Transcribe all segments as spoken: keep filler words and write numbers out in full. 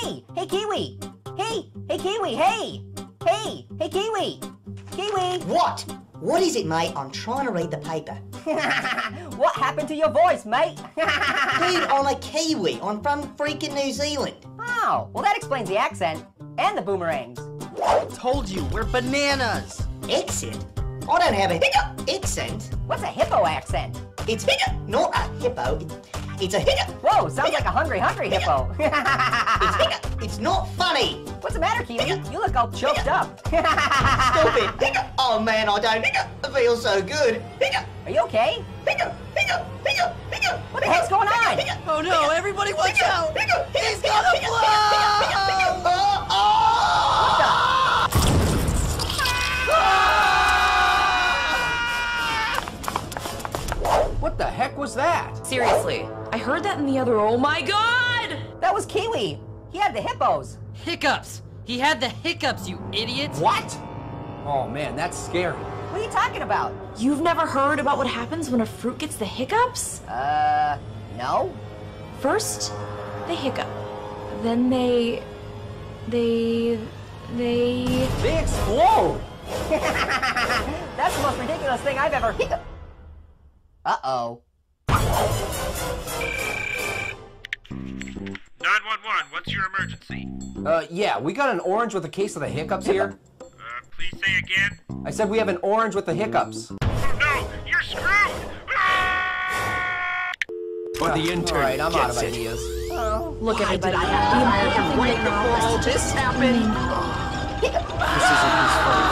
Hey! Hey, Kiwi! Hey! Hey, Kiwi! Hey! Hey! Hey, Kiwi! Kiwi! What? What is it, mate? I'm trying to read the paper. What happened to your voice, mate? Dude, I'm a Kiwi. I'm from freaking New Zealand. Oh, well that explains the accent. And the boomerangs. I told you, we're bananas. Accent? I don't have a accent. What's a hippo accent? It's not a hippo. It's a hiccup. Whoa, sounds like a hungry, hungry hippo. It's hiccup. It's not funny. What's the matter, Kiwi? You look all choked up. Stupid. Hiccup. Oh man, I don't hiccup. It feels so good. Hiccup. Are you okay? Hiccup. Hiccup. Hiccup. Hiccup. What the heck's going on? Oh no, everybody watch out! Hiccup. He's gonna blow! What the heck was that? Seriously, I heard that in the other. Oh my god! That was Kiwi. He had the hippos. Hiccups! He had the hiccups, you idiot! What? Oh man, that's scary. What are you talking about? You've never heard about what happens when a fruit gets the hiccups? Uh, no. First, they hiccup. Then they... They... They... They explode! That's the most ridiculous thing I've ever hiccup. Uh-oh. nine one one, what's your emergency? Uh, yeah, we got an orange with a case of the hiccups here. Uh, please say again? I said we have an orange with the hiccups. Oh no, you're screwed! Ah! But the intern Alright, I'm out of ideas. Oh. Look, Why everybody. did I have to I have to wait before all this happened? This isn't useful.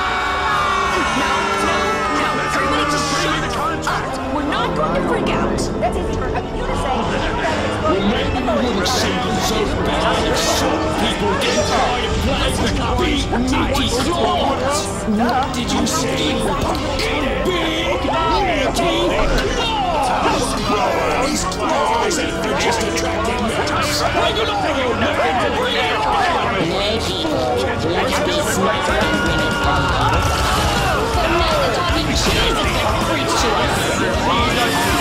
Everybody just shut up. We're not going to freak out. That's easy for you to say. Well, maybe we wouldn't seem so bad if some people get tired of playing with big, meaty claws. Did you say big, meaty claws? These claws ain't for just attracting mice. Bring it on! Bring it on! Hey people, let's be smart and bring it on. But now the talking cheese effect freaks to us.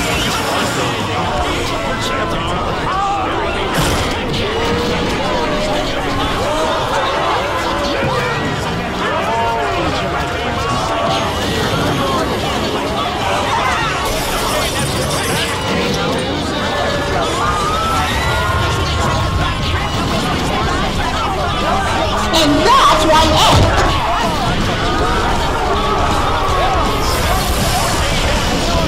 And that's why egg.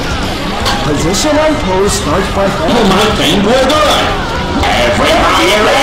Position on pose starts by... Come on, thing, we're good! Everybody